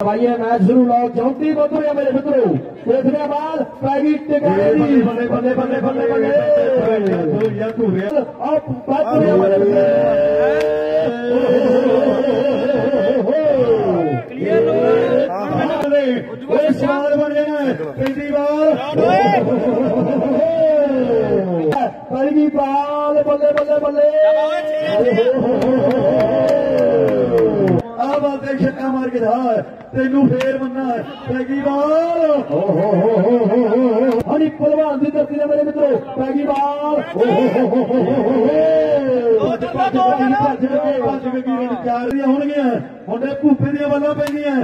भाई मैच शुरू लो चौथी बदल है मेरे मित्रों देखने बाद पैगी टिकाने दी बल्ले बल्ले बल्ले बल्ले बल्ले या तू अब बात है मेरे क्लियर वो सवाल बन जाना पहली बार पैगी बाल बल्ले बल्ले बल्ले छक्का मार के था तेनू फेर बनना पैगी बाल हनी पहलवान की धरती ने मेरे मित्रों पैगी बाल मुंडे भूपे दियां बल्लां पैंदियां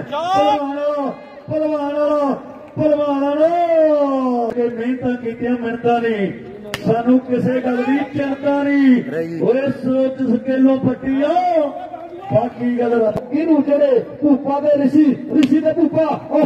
पहलवान मेहनत कीतियां मिन्नतां नहीं सानू किसी गल की चिंता नहीं ओए सोच सकेलों पट्टिया बाकी गल इनू जेड़े भूपा दे ऋषि दे भूपा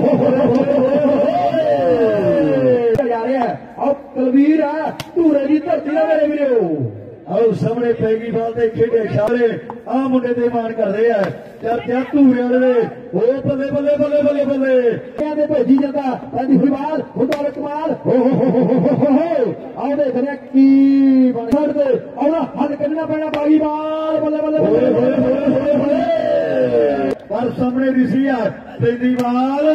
अब कलवीर है धूरे की धरती ना मेरे वीरो आओ सामने पैगी बाल दे खेडे इशारे आ मुंडे दे मान करदे आ चर्चा धूरे वाले ओ बल्ले बल्ले बल्ले बल्ले बल्ले दे भेजी जांदा पैंदी हुई बाल हुंदा कमाल आओ देखने की बन छड़ दे औना हल कढना पैना बागी बाल बल्ले बल्ले बल्ले पर सामने ऋषि है पैंदी बाल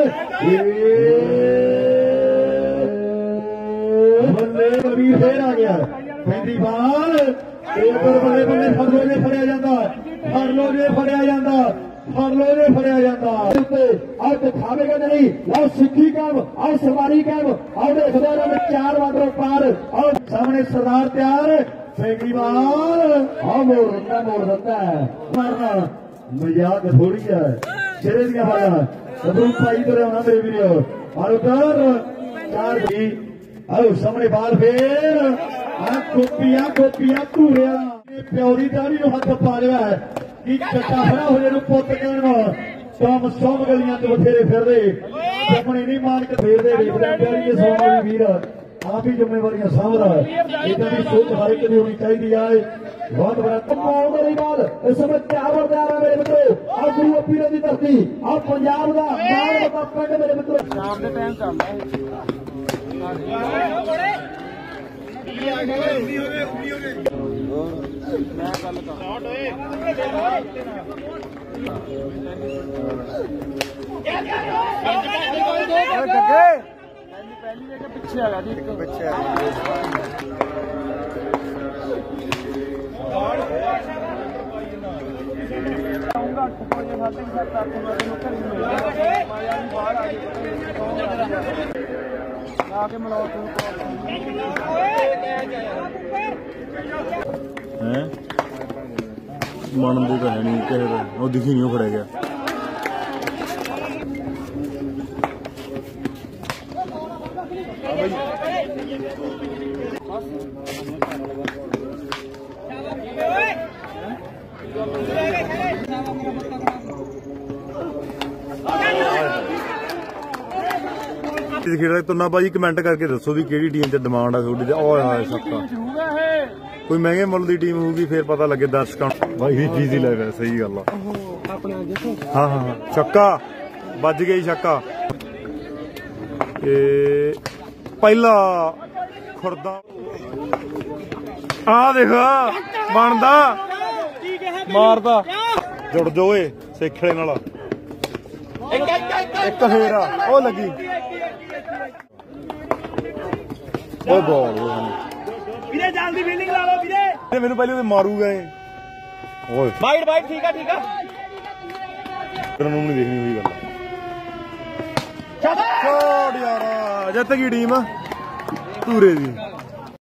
बल्ले कबीर फिर आ गया पैंदी बाल बल्ले बल्ले फरलो जे फड़िया जाता फरलो जे फड़िया जाता फरलो जे फड़िया जाता और दिखावेगा नहीं लाओ सिक्खी कैम और सवारी कैम और देखते हैं चार वाटर पार और सामने सरदार तैयार पैंदी बाल हाँ मोड़ देता है मारना मजाक थोड़ी है सिरे दिया पाया बंदूक पाई तो रहना मेरे वीडियो और उधर चार भी आओ सामने बाल फेर गोपिया धूरिया प्यो की दाढ़ी हाथ पा रहा है कि कट्टा खड़ा हो जाए पुत कहना सौ गलियां बथेरे फिरदे अपने नहीं मान के फेरदे वीर आप ही जिम्मेवारियां सामभदा इदा की सोच हर एक होनी चाहिए है बहुत बड़ा इस समय तैयार मेरे मित्रों और गुरु पीर की धरती और पंजाब का माल बता पिंड मेरे मित्रों शाम के टाइम पिछे आ मनते तो है नहीं किसी दिखी नहीं फड़े गया खेल तुना भाजी कमेंट करके दसो भी किहड़ी टीम से डिमांड है थोड़ी छक्का कोई महंगे मुल की टीम होगी फिर पता लगे दर्शकों भाई चीज ही लग सही गल हाँ हाँ हाँ छक्का बज गई छक्का पहला खुरदा आ देख बनदा मारदा जुड़ जाओ सेखड़े नाल एक फेर ओ लगी बॉल जल्दी फील्डिंग ला लो वीरे मैनू पहले मारूगा वाइड वाइड ठीक है नहीं देखनी हुई गल यार जित गई टीम धूरे दी।